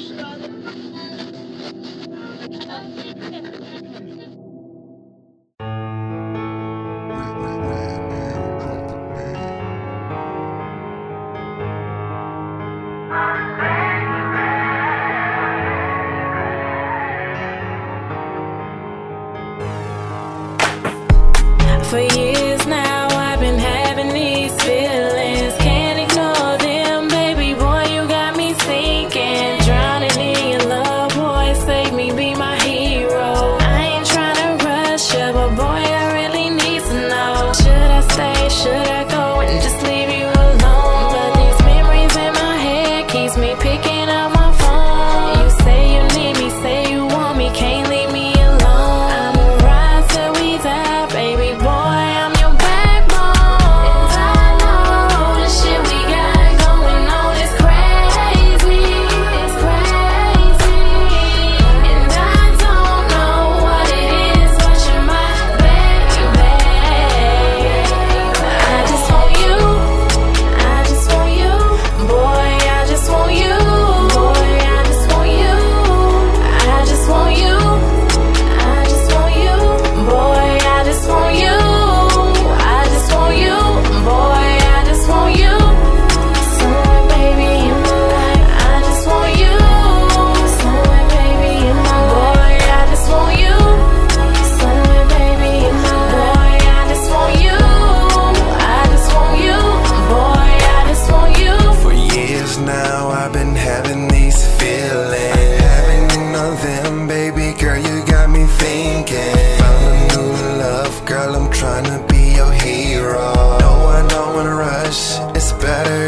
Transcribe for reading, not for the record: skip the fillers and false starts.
For years now, I've been having these feelings. Can't ignore them, baby boy, you got me sinking. Drowning in your love, boy, save me, be my hero. I ain't tryna rush you, but boy, I really need to know. Should I stay, should I go and just leave you alone? But these memories in my head keeps me picking up my phone. You say you need me, say you want me, can't leave me alone. I'ma ride till we die, baby boy. Girl, I'm tryna be your hero. No, I don't wanna rush. It's better